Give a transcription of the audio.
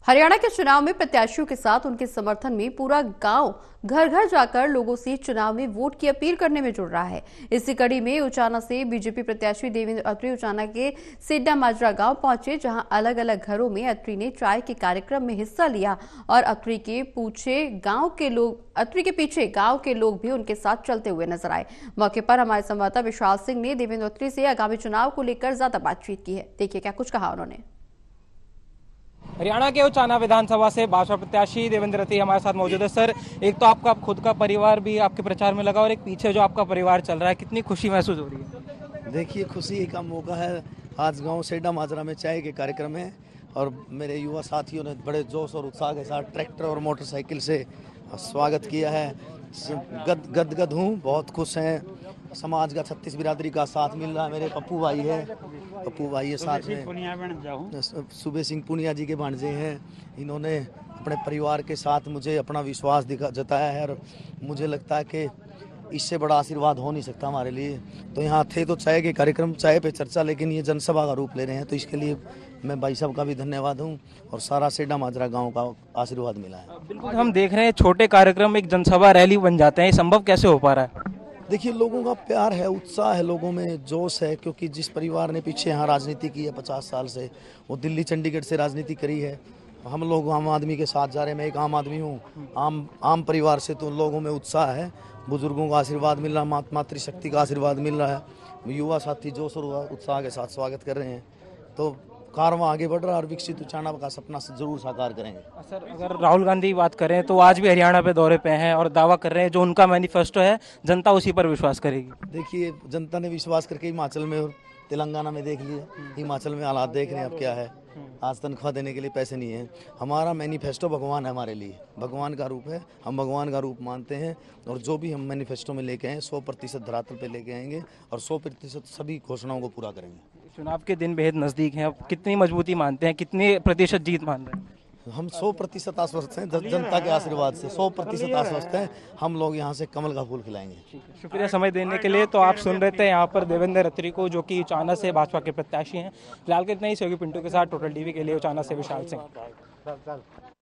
हरियाणा के चुनाव में प्रत्याशियों के साथ उनके समर्थन में पूरा गांव घर घर जाकर लोगों से चुनाव में वोट की अपील करने में जुड़ रहा है। इसी कड़ी में उचाना से बीजेपी प्रत्याशी देवेंद्र अत्री उचाना के सिड्डा माजरा गांव पहुंचे, जहां अलग अलग घरों में अत्री ने चाय के कार्यक्रम में हिस्सा लिया और अत्री के पीछे गांव के लोग भी उनके साथ चलते हुए नजर आए। मौके पर हमारे संवाददाता विशाल सिंह ने देवेंद्र अत्री से आगामी चुनाव को लेकर ज्यादा बातचीत की है। देखिए क्या कुछ कहा उन्होंने। हरियाणा के उचाना विधानसभा से भाजपा प्रत्याशी देवेंद्र अत्री हमारे साथ मौजूद है। सर, एक तो आपका खुद का परिवार भी आपके प्रचार में लगा और एक पीछे जो आपका परिवार चल रहा है, कितनी खुशी महसूस हो रही है? देखिए, खुशी का मौका है। आज गांव सिड्डा माजरा में चाय के कार्यक्रम है और मेरे युवा साथियों ने बड़े जोश और उत्साह के साथ ट्रैक्टर और मोटरसाइकिल से स्वागत किया है। गदगद हूँ, बहुत खुश हैं। समाज का 36 बिरादरी का साथ मिल रहा है। मेरे पप्पू भाई है साथ में, सुबह सिंह पुनिया जी के भांजे हैं। इन्होंने अपने परिवार के साथ मुझे अपना विश्वास जताया है और मुझे लगता है कि इससे बड़ा आशीर्वाद हो नहीं सकता हमारे लिए। तो यहाँ थे तो चाय के कार्यक्रम, चाय पे चर्चा, लेकिन ये जनसभा का रूप ले रहे हैं, तो इसके लिए मैं भाई साहब का भी धन्यवाद हूँ और सारा सिड्डा माजरा गांव का आशीर्वाद मिला है। बिल्कुल, हम देख रहे हैं छोटे कार्यक्रम एक जनसभा रैली बन जाते हैं, ये संभव कैसे हो पा रहा है? देखिए, लोगों का प्यार है, उत्साह है, लोगों में जोश है, क्योंकि जिस परिवार ने पीछे यहाँ राजनीति की है 50 साल से, वो दिल्ली चंडीगढ़ से राजनीति करी है। हम लोग आम आदमी के साथ जा रहे हैं। मैं एक आम आदमी हूँ, आम परिवार से, तो लोगों में उत्साह है। बुजुर्गों का आशीर्वाद मिल रहा है, मातृशक्ति का आशीर्वाद मिल रहा है। युवा साथी जोश और उत्साह के साथ स्वागत कर रहे हैं, तो कारवां आगे बढ़ रहा है और विकसित उचाना का सपना जरूर साकार करेंगे। सर, अगर राहुल गांधी की बात करें तो आज भी हरियाणा पे दौरे पे हैं और दावा कर रहे हैं जो उनका मैनिफेस्टो है जनता उसी पर विश्वास करेगी। देखिए, जनता ने विश्वास करके हिमाचल में और तेलंगाना में देख लिया। हिमाचल में हालात देख रहे हैं अब क्या है। आज तनख्वाह देने के लिए पैसे नहीं है। हमारा मैनिफेस्टो भगवान है, हमारे लिए भगवान का रूप है। हम भगवान का रूप मानते हैं और जो भी हम मैनिफेस्टो में लेके आए 100% धरातल पे लेके आएंगे और 100% सभी घोषणाओं को पूरा करेंगे। चुनाव के दिन बेहद नजदीक हैं, अब कितनी मजबूती मानते हैं, कितने प्रतिशत जीत मान रहे हैं? हम 100% आश्वस्त हैं। जनता के आशीर्वाद से 100% आश्वस्त हैं। हम लोग यहाँ से कमल का फूल खिलाएंगे। शुक्रिया समय देने के लिए। तो आप सुन रहे थे यहाँ पर देवेंद्र अत्री को, जो कि उचाना से भाजपा के प्रत्याशी हैं। फिलहाल के इतना ही। सहयोगी पिंटू के साथ टोटल टीवी के लिए उचाना से विशाल सिंह।